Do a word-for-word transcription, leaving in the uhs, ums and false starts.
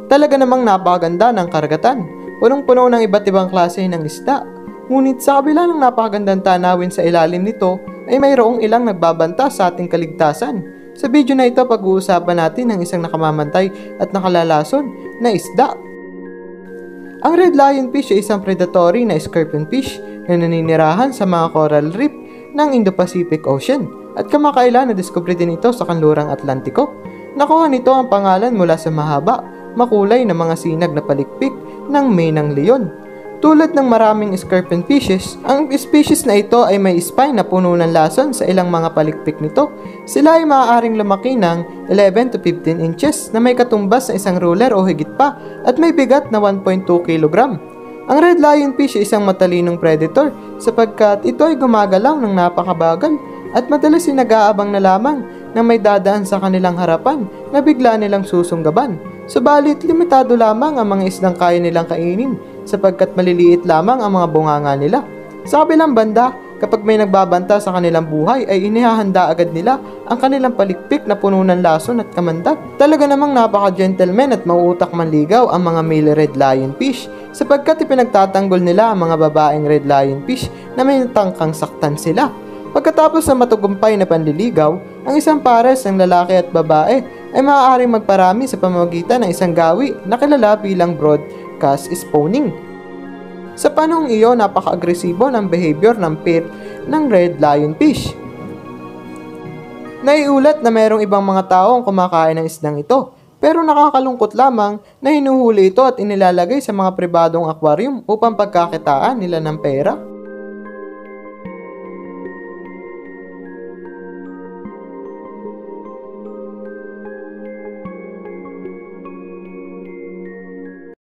Talaga namang napakaganda ng karagatan, punong-puno ng iba't ibang klase ng isda. Ngunit sa kabila ng napakagandang tanawin sa ilalim nito, ay mayroong ilang nagbabanta sa ating kaligtasan. Sa video na ito, pag-uusapan natin ng isang nakamamantay at nakalalason na isda. Ang red lionfish ay isang predatory na scorpion fish na naninirahan sa mga coral reef ng Indo-Pacific Ocean at kamakailan na-discover din ito sa kanlurang Atlantiko. Nakuha nito ang pangalan mula sa mahaba, makulay na mga sinag na palikpik ng mane ng leon. Tulad ng maraming scorpion fishes, ang species na ito ay may spine na puno ng lason sa ilang mga palikpik nito. Sila ay maaaring lumaki ng eleven to fifteen inches na may katumbas na isang ruler o higit pa at may bigat na one point two kilogram. Ang red lionfish ay isang matalinong predator sapagkat ito ay gumagalaw ng napakabagal at madalas ay nag-aabang na lamang na may dadaan sa kanilang harapan na bigla nilang susunggaban. Subalit, limitado lamang ang mga isdang kaya nilang kainin sapagkat maliliit lamang ang mga bunganga nila. Sa kabilang banda, kapag may nagbabanta sa kanilang buhay ay inihahanda agad nila ang kanilang palikpik na puno ng lason at kamandag. Talaga namang napaka-gentleman at mauutak manligaw ang mga male red lionfish sapagkat ipinagtatanggol nila ang mga babaeng red lionfish na may tangkang saktan sila. Pagkatapos ng matagumpay na panliligaw, ang isang pares ng lalaki at babae ay maaaring magparami sa pamamagitan ng isang gawi na kilala bilang broadcast spawning. Sa panahong iyon, napaka-agresibo ng behavior ng pair ng red lionfish. Naiulat na mayroong ibang mga taong kumakain ng isdang ito, pero nakakalungkot lamang na hinuhuli ito at inilalagay sa mga pribadong aquarium upang pagkakitaan nila ng pera.